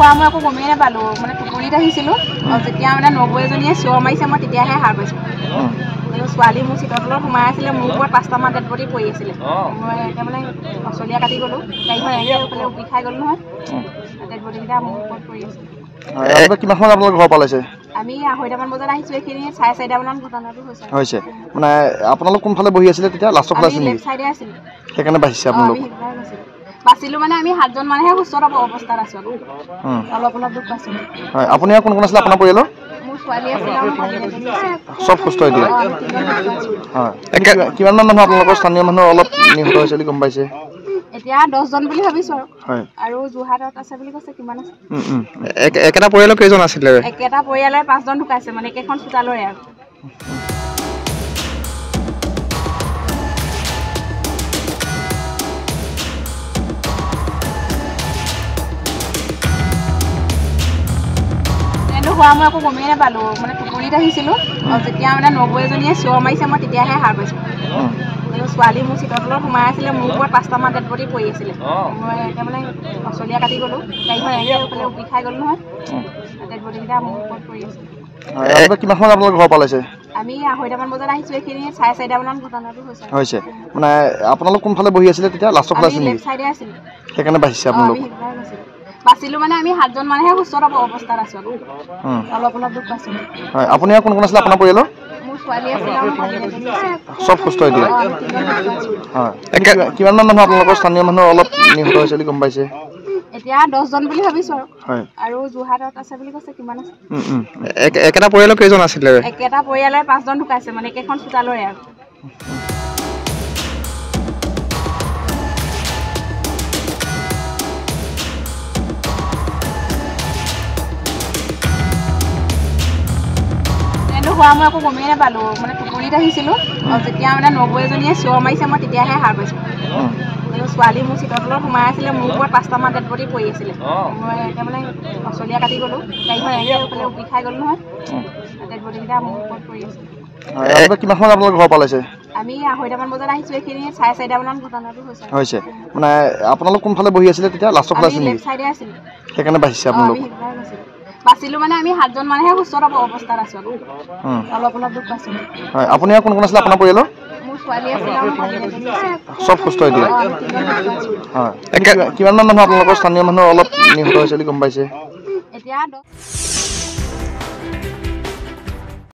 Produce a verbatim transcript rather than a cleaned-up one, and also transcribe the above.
হোৱা মই একো গমেই নাপালোঁ মানে টোপনিত আহিছিলোঁ যেতিয়া মানে নবৌজনীয়ে চিঞৰ মাৰিছে মই তেতিয়াহে সাৰ পাইছোঁ আৰু ছোৱালী মোৰ চিটৰ তলত সোমাই আছিলে মোৰ ওপৰত পাঁচটামান ডেড বডি পৰি আছিলে মই এতিয়া মানে অচলীয়া কাটি গ'লোঁ গাড়ীখন এনেকৈ এইফালে উকি খাই গ'লোঁ নহয় ডেড বডিকেইটা মোৰ ওপৰত পৰি আছে কিমান সময় আপোনালোক ঘৰ পালাইছে আমি আঢ়ৈটামান বজাত আহিছোঁ এইখিনি চাৰে চাৰিটামানত ঘটনাটো হৈছে হৈছে মানে আপোনালোক কোনফালে বহি আছিলে তেতিয়া লাষ্টৰ ফালে আছিল লেফ্ট চাইডে আছিলোঁ সেইকাৰণে বাচিছে আপোনালোক বাচিলোঁ মানে আমি সাতজন মানেহে সুস্থ অৱস্থাত আছোঁ অলপ অলপ দুখ পাইছোঁ হয় আপুনি আৰু কোন কোন আছিলে আপোনাৰ পৰিয়ালৰ মোৰ ছোৱালী আছিলে আৰু ভণ্টি আছে চব সুস্থ এতিয়া হয় কিমান মান মানুহ আপোনালোকৰ স্থানীয় মানুহ অলপ নিহত হৈছে বুলি গম পাইছে এতিয়া দহজন বুলি ভাবিছোঁ আৰু হয় আৰু যোৰহাটত আছে বুলি কৈছে কিমান আছে একেটা পৰিয়ালৰ কেইজন আছিলে একেটা পৰিয়ালৰ পাঁচজন ঢুকাইছে মানে একেখন চোতালৰে আৰু হোৱা মই একো গমেই নাপালোঁ মানে টোপনিত আহিছিলোঁ যেতিয়া মানে নবৌজনীয়ে চিঞৰ মাৰিছে মই তেতিয়াহে সাৰ পাইছোঁ আৰু ছোৱালী মোৰ চিটৰ তলত সোমাই আছিলে মোৰ ওপৰত পাঁচটামান ডেড বডি পৰি আছিলে মই এতিয়া মানে অচলীয়া কাটি গ'লোঁ গাড়ীখন এনেকৈ এইফালে উকি খাই গ'লোঁ নহয় ডেড বডিকেইটা মোৰ ওপৰত পৰি আছে কিমান সময় আপোনালোক ঘৰ পালাইছে আমি আঢ়ৈটামান বজাত আহিছোঁ এইখিনি চাৰে চাৰিটামানত ঘটনাটো হৈছে হৈছে মানে আপোনালোক কোনফালে বহি আছিলে তেতিয়া লাষ্টৰ ফালে আছিল লেফ্ট চাইডে আছিলোঁ সেইকাৰণে বাচিছে আপোনালোক বাচিলোঁ মানে আমি সাতজন মানেহে সুস্থ অৱস্থাত আছোঁ অলপ অলপ দুখ পাইছোঁ হয় আপুনি আৰু কোন কোন আছিলে আপোনাৰ পৰিয়ালৰ মোৰ ছোৱালী আছিলে আৰু ভণ্টি আছে চব সুস্থ এতিয়া হয় কিমান মান মানুহ আপোনালোকৰ স্থানীয় মানুহ অলপ নিহত হৈছে বুলি গম পাইছে এতিয়া দহজন বুলি ভাবিছোঁ আৰু হয় আৰু যোৰহাটত আছে বুলি কৈছে কিমান আছে একেটা পৰিয়ালৰ কেইজন আছিলে একেটা পৰিয়ালৰ পাঁচজন ঢুকাইছে মানে একেখন চোতালৰে আৰু হোৱা মই একো গমেই নাপালোঁ মানে টোপনিত আহিছিলোঁ যেতিয়া মানে নবৌজনীয়ে চিঞৰ মাৰিছে মই তেতিয়াহে সাৰ পাইছোঁ আৰু ছোৱালী মোৰ চিটৰ তলত সোমাই আছিলে মোৰ ওপৰত পাঁচটামান ডেড বডি পৰি আছিলে মই এতিয়া মানে অচলীয়া কাটি গ'লোঁ গাড়ীখন এনেকৈ এইফালে উকি খাই গ'লোঁ নহয় ডেড বডিকেইটা মোৰ ওপৰত পৰি আছে কিমান সময় আপোনালোক ঘৰ পালাইছে আমি আঢ়ৈটামান বজাত আহিছোঁ এইখিনি চাৰে চাৰিটামানত ঘটনাটো হৈছে হৈছে মানে আপোনালোক কোনফালে বহি আছিলে তেতিয়া লাষ্টৰ ফালে আছিল লেফ্ট চাইডে আছিলোঁ সেইকাৰণে বাচিছে আপোনালোক বাচিলোঁ মানে আমি সাতজন মানেহে সুস্থ অৱস্থাত আছোঁ অলপ অলপ দুখ পাইছোঁ হয় আপুনি আৰু কোন কোন আছিলে আপোনাৰ পৰিয়ালৰ মোৰ ছোৱালী আছিলে আৰু ভণ্টি আছে চব সুস্থ এতিয়া হয় কিমান মান মানুহ আপোনালোকৰ স্থানীয় মানুহ অলপ নিহত হৈছে বুলি গম পাইছে এতিয়া